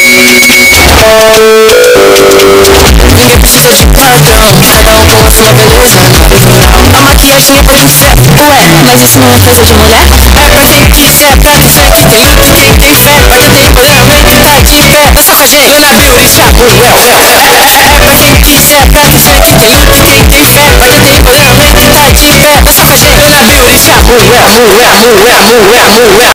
Ninguém precisa de padrão, cada um com a sua beleza natural. A maquiagem é pra quem quiser. Ué, mas isso não é coisa de mulher? É pra quem quiser, pra dizer que tem luta, quem tem fé, pra quem tem empoderamento e tá de pé. Dança com a gente, Ana Beauty, Chapuel. É pra quem quiser, pra dizer que tem luta, quem tem fé, pra quem tem empoderamento e tá de pé. Dança com a gente, Ana Beauty, Chapuel.